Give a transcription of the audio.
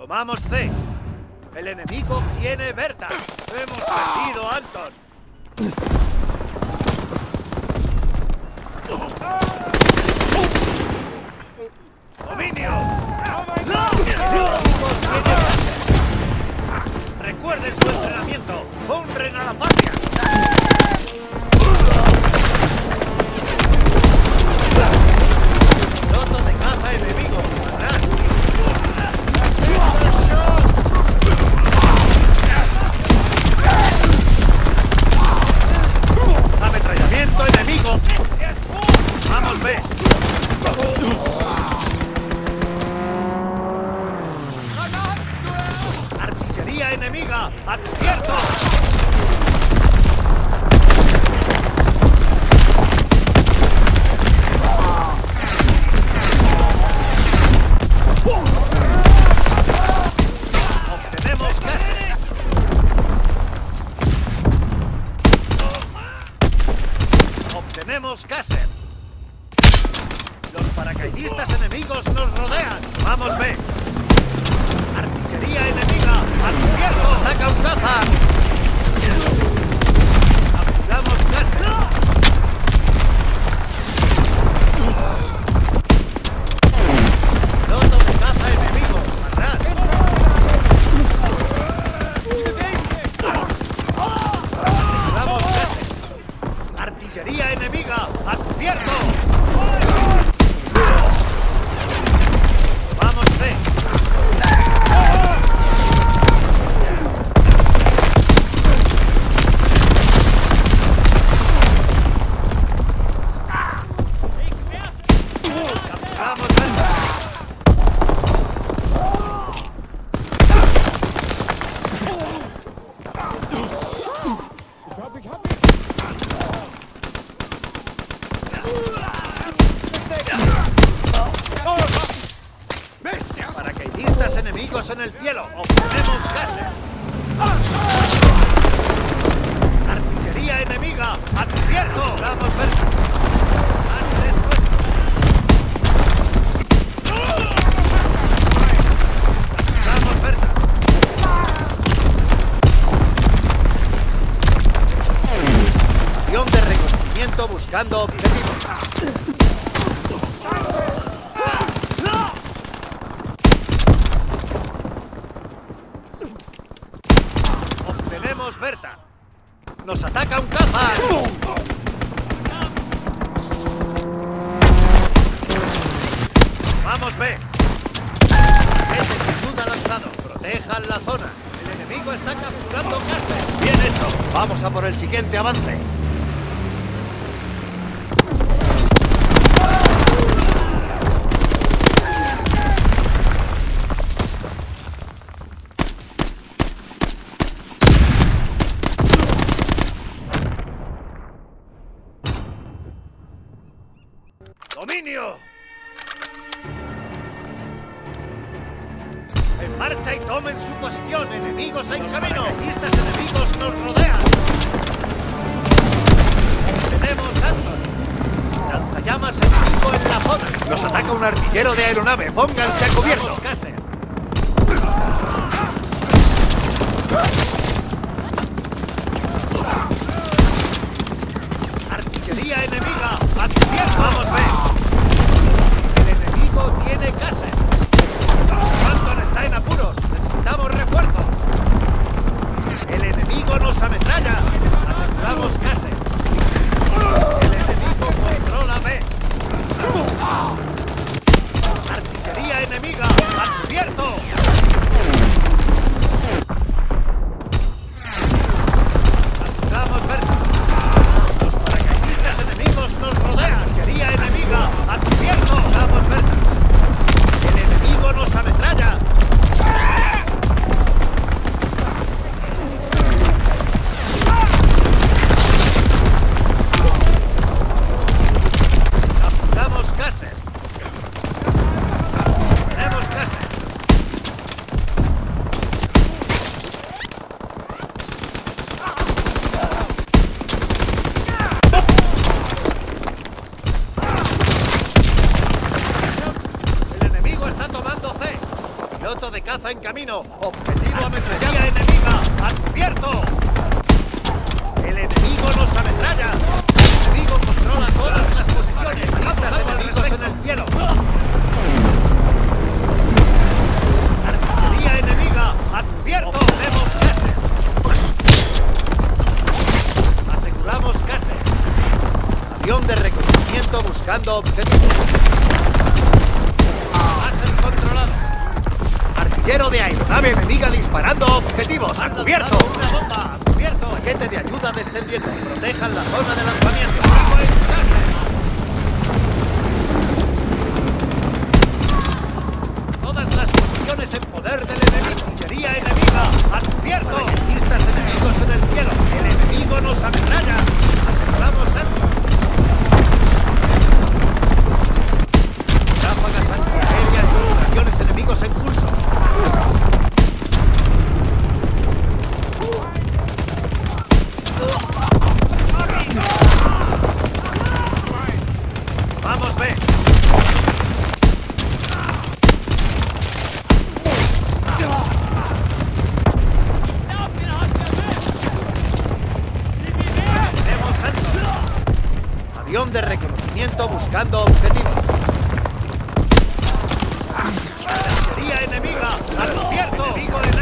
Tomamos C. El enemigo tiene Berta. Hemos perdido Anton. ¡Dominio! Recuerden su entrenamiento. ¡Honren a la patria! Piloto de caza enemigo. ¡Atrás! ¡Ametrallamiento enemigo! ¡Vamos, B! ¡Artillería enemiga! ¡Advierto! ¡Obtenemos Kasser! ¡Obtenemos Kasser! Los paracaidistas enemigos nos rodean. ¡Vamos, B! ¡Artillería enemiga! ¡Advierto! ¡Ataca un caza! ¡Apuramos Kasser! ¡Piloto de caza enemigo! ¡Atrás! ¡Apuramos Kasser! ¡Artillería enemiga! ¡Advierto! ¡Vamos, C! ¡Vamos, Alfa! Paracaidistas enemigos en el cielo. Obtenemos Kasser. Artillería enemiga. Advierto. Vamos, Berta. Vamos, Berta. Avión de reconocimiento buscando objetivos. Obtenemos Berta. Nos ataca un caza. Vamos, B. Ese sin duda lanzado. Protejan la zona. El enemigo está capturando Kasser. Bien hecho. Vamos a por el siguiente avance. ¡Dominio! ¡En marcha y tomen su posición! ¡Enemigos en camino! ¡Paracaidistas enemigos nos rodean! ¡Tenemos Anton! ¡Lanzallamas enemigo en la zona! ¡Nos ataca un artillero de aeronave! ¡Pónganse a cubierto! ¡Kasser! ¡Artillería enemiga! ¡Advierto! ¡Vamos, B! El enemigo tiene Kasser. Anton está en apuros. Necesitamos refuerzo. El enemigo nos ametralla. Aseguramos Kasser. El enemigo controla B. Artillería enemiga. ¡Advierto! Aseguramos Berta. Los paracaidistas enemigos nos rodean. Artillería enemiga. ¡Advierto! Vamos, Berta. El camino. Objetivo ametrallada enemiga. ¡Advierto! El enemigo nos ametralla. El enemigo controla todas las posiciones. Pistas enemigos en el cielo. Artillería enemiga. ¡Advierto! Vemos case. Aseguramos case. Avión de reconocimiento buscando objetivos. Base controlado. Artillero de aeronave enemiga disparando objetivos. ¡A cubierto! ¡Una bomba! ¡A cubierto! Paquete de ayuda descendiendo. Protejan la zona de lanzamiento. ¡Fuego en casa! Todas las posiciones en poder del enemigo. Artillería enemiga. ¡Advierto! Paracaidistas enemigos en el cielo. El enemigo nos ametralla. Aseguramos alto. Ráfagas antiaéreas y operaciones enemigos en curso. Vamos, B. Tenemos alto. Avión de reconocimiento buscando objetivos. Artillería enemiga. ¡Advierto! Enemigo en